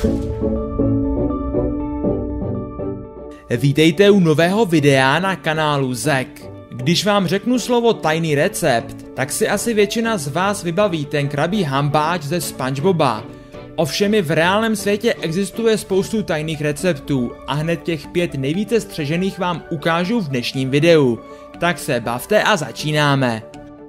Vítejte u nového videa na kanálu Zek. Když vám řeknu slovo tajný recept, tak si asi většina z vás vybaví ten krabí hambáč ze SpongeBoba. Ovšem i v reálném světě existuje spoustu tajných receptů a hned těch 5 nejvíce střežených vám ukážu v dnešním videu. Tak se bavte a začínáme.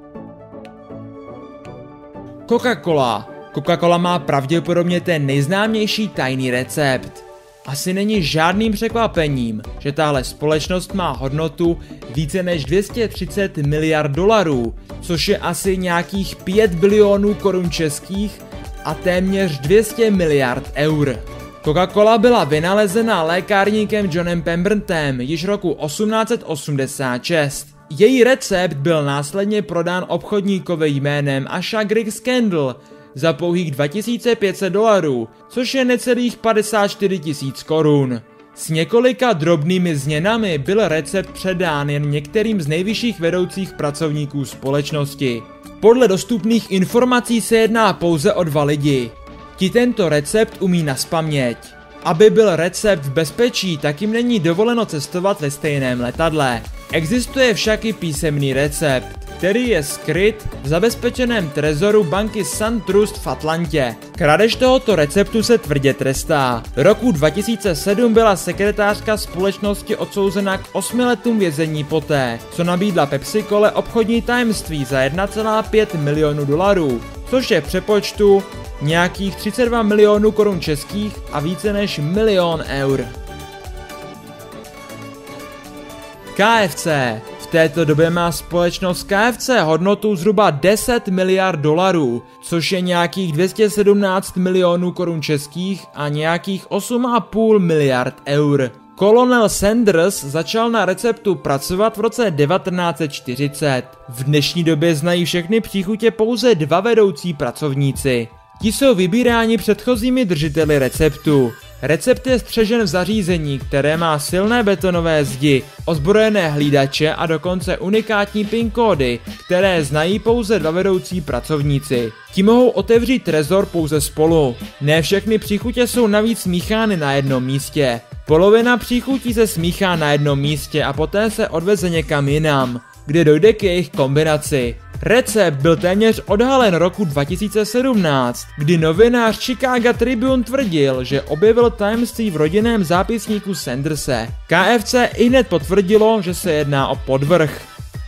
Coca-Cola. Coca-Cola má pravděpodobně ten nejznámější tajný recept. Asi není žádným překvapením, že tahle společnost má hodnotu více než 230 miliard dolarů, což je asi nějakých 5 bilionů korun českých a téměř 200 miliard eur. Coca-Cola byla vynalezena lékárníkem Johnem Pembertonem již roku 1886. Její recept byl následně prodán obchodníkovi jménem Asha Griggs Kendall za pouhých $2500, což je necelých 54 000 korun. S několika drobnými změnami byl recept předán jen některým z nejvyšších vedoucích pracovníků společnosti. Podle dostupných informací se jedná pouze o 2 lidi. Ti tento recept umí nazpaměť. Aby byl recept v bezpečí, tak jim není dovoleno cestovat ve stejném letadle. Existuje však i písemný recept, který je skryt v zabezpečeném trezoru banky SunTrust v Atlantě. Krádež tohoto receptu se tvrdě trestá. Roku 2007 byla sekretářka společnosti odsouzena k 8 letům vězení poté, co nabídla Pepsi-Cole obchodní tajemství za 1,5 milionu dolarů, což je v přepočtu nějakých 32 milionů korun českých a více než 1 milion eur. KFC. V této době má společnost KFC hodnotu zhruba 10 miliard dolarů, což je nějakých 217 milionů korun českých a nějakých 8,5 miliard eur. Colonel Sanders začal na receptu pracovat v roce 1940. V dnešní době znají všechny příchutě pouze 2 vedoucí pracovníci. Ti jsou vybíráni předchozími držiteli receptu. Recept je střežen v zařízení, které má silné betonové zdi, ozbrojené hlídače a dokonce unikátní PIN kódy, které znají pouze 2 vedoucí pracovníci. Ti mohou otevřít trezor pouze spolu. Ne všechny příchutě jsou navíc smíchány na jednom místě. Polovina příchutí se smíchá na jednom místě a poté se odveze někam jinam, kde dojde k jejich kombinaci. Recept byl téměř odhalen roku 2017, kdy novinář Chicago Tribune tvrdil, že objevil tajemství v rodinném zápisníku Sanderse. KFC ihned potvrdilo, že se jedná o podvrh.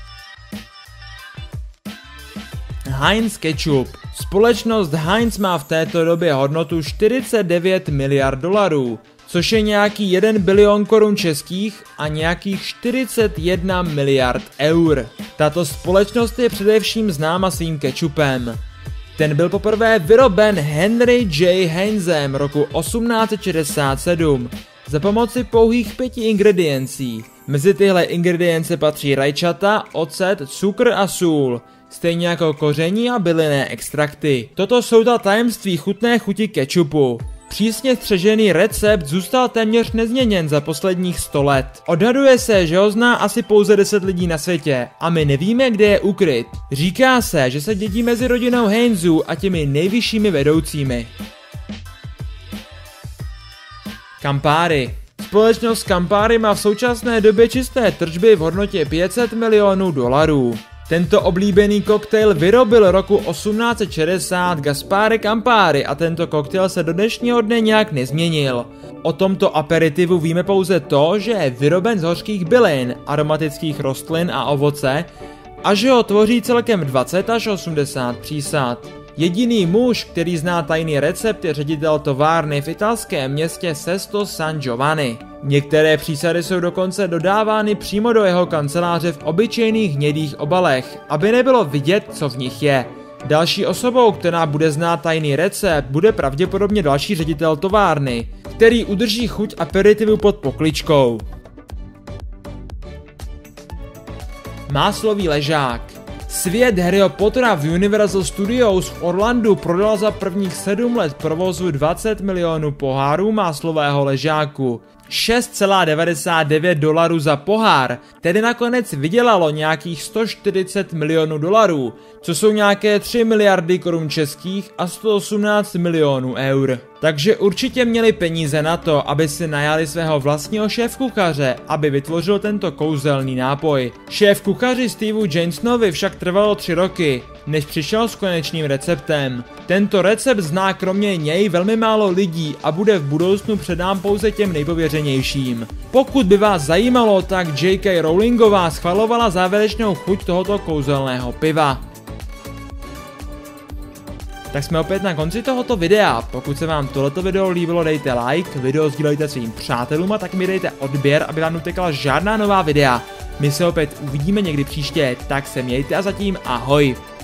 Heinz Ketchup. Společnost Heinz má v této době hodnotu 49 miliard dolarů, což je nějaký 1 bilion korun českých a nějakých 41 miliard eur. Tato společnost je především známa svým kečupem. Ten byl poprvé vyroben Henry J. Heinzem roku 1867 za pomoci pouhých 5 ingrediencí. Mezi tyhle ingredience patří rajčata, ocet, cukr a sůl, stejně jako koření a bylinné extrakty. Toto jsou ta tajemství chutné chuti kečupu. Přísně střežený recept zůstal téměř nezměněn za posledních 100 let. Odhaduje se, že ho zná asi pouze 10 lidí na světě a my nevíme, kde je ukryt. Říká se, že se dědí mezi rodinou Heinzů a těmi nejvyššími vedoucími. Campari. Společnost Campari má v současné době čisté tržby v hodnotě 500 milionů dolarů. Tento oblíbený koktejl vyrobil roku 1860 Gaspare Campari a tento koktejl se do dnešního dne nějak nezměnil. O tomto aperitivu víme pouze to, že je vyroben z hořkých bylin, aromatických rostlin a ovoce a že ho tvoří celkem 20 až 80 přísad. Jediný muž, který zná tajný recept, je ředitel továrny v italském městě Sesto San Giovanni. Některé přísady jsou dokonce dodávány přímo do jeho kanceláře v obyčejných hnědých obalech, aby nebylo vidět, co v nich je. Další osobou, která bude znát tajný recept, bude pravděpodobně další ředitel továrny, který udrží chuť aperitivu pod pokličkou. Máslový ležák. Svět Harryho Pottera v Universal Studios v Orlandu prodal za prvních 7 let provozu 20 milionů pohárů máslového ležáku. 6,99 dolarů za pohár, tedy nakonec vydělalo nějakých 140 milionů dolarů, co jsou nějaké 3 miliardy korun českých a 118 milionů eur. Takže určitě měli peníze na to, aby si najali svého vlastního šéfkuchaře, aby vytvořil tento kouzelný nápoj. Šéfkuchaři Steveu Jamesonovi však trvalo 3 roky, než přišel s konečným receptem. Tento recept zná kromě něj velmi málo lidí a bude v budoucnu předán pouze těm nejpověřenějším. Pokud by vás zajímalo, tak J.K. Rowlingová schvalovala závěrečnou chuť tohoto kouzelného piva. Tak jsme opět na konci tohoto videa. Pokud se vám tohleto video líbilo, dejte like, video sdílejte svým přátelům a tak mi dejte odběr, aby vám neutekla žádná nová videa. My se opět uvidíme někdy příště, tak se mějte a zatím ahoj.